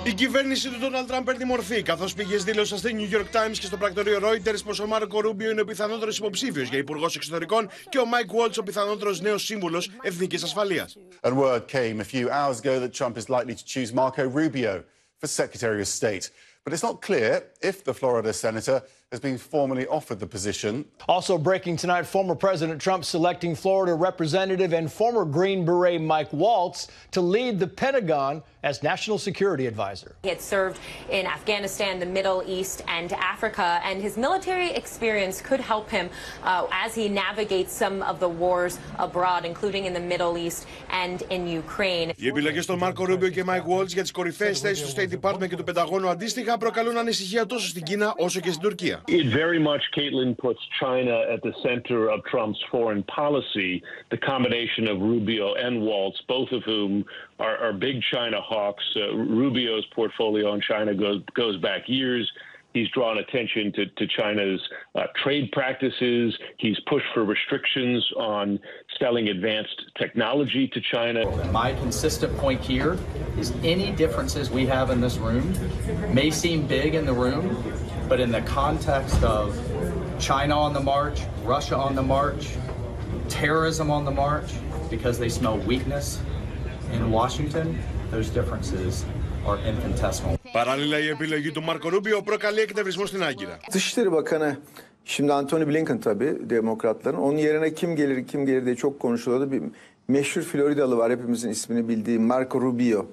Η κυβέρνηση του Ντόναλντ Τραμπ παίρνει μορφή, καθώς πηγές δήλωσαν στη New York Times και στο πρακτορείο Reuters πως ο Μάρκο Ρούμπιο είναι ο πιθανότερος υποψήφιος για υπουργός εξωτερικών και ο Μάικ Waltz ο πιθανότερος νέος σύμβουλος εθνικής ασφαλείας. And word came a few hours ago that Trump is likely to choose Marco Rubio for Secretary of State. But it's not clear if the Florida senator has been formally offered the position. Also breaking tonight, former President Trump selecting Florida Representative and former Green Beret Mike Waltz to lead the Pentagon as National Security Advisor. He had served in Afghanistan, the Middle East, and Africa, and his military experience could help him as he navigates some of the wars abroad, including in the Middle East and in Ukraine. Οι επιλογές των Μάρκο Ρούμπιο και Μάικ Waltz για τις κορυφαίες θέσεις του State Department και του Πενταγώνου αντίστοιχα προκαλούν ανησυχία τόσο στην Κίνα όσο και στην Τουρκία. It very much, Caitlin, puts China at the center of Trump's foreign policy. The combination of Rubio and Waltz, both of whom are big China hawks. Rubio's portfolio on China goes back years. He's drawn attention to China's trade practices. He's pushed for restrictions on selling advanced technology to China. My consistent point here is any differences we have in this room may seem big in the room, but in the context of China on the march, Russia on the march, terrorism on the march, because they smell weakness in Washington, those differences are infinitesimal. Παράλληλα, η επιλογή του Μάρκο Ρούμπιο προκαλεί εκνευρισμό στην Άγκυρα. Dışişleri Bakanı şimdi Antony Blinken tabii demokratların. Onun yerine kim gelir diye çok konuşuluyordu. Bir meşhur Floridalı var hepimizin ismini bildiği Marco Rubio.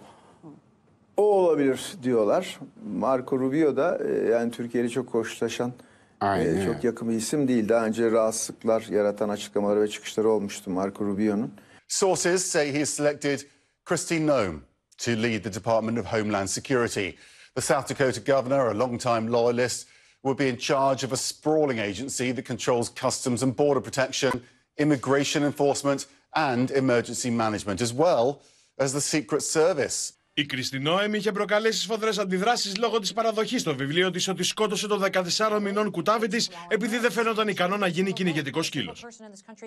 O olabilir diyorlar. Marco Rubio da yani Türkiye'yle çok hoşlaşan çok yakın bir isim değil. Daha önce rahatsızlıklar yaratan açıklamaları ve çıkışları olmuştu Marco Rubio'nun. Sources say he has selected Kristi Noem to lead the Department of Homeland Security. The South Dakota governor, a long-time loyalist, will be in charge of a sprawling agency that controls customs and border protection, immigration enforcement and emergency management, as well as the Secret Service. Η Κριστι Νόεμ είχε προκαλέσει σφοδρές αντιδράσεις λόγω της παραδοχής στο βιβλίο της ότι σκότωσε το 14 μηνών κουτάβι της επειδή δεν φαίνονταν ικανό να γίνει κυνηγετικό σκύλος.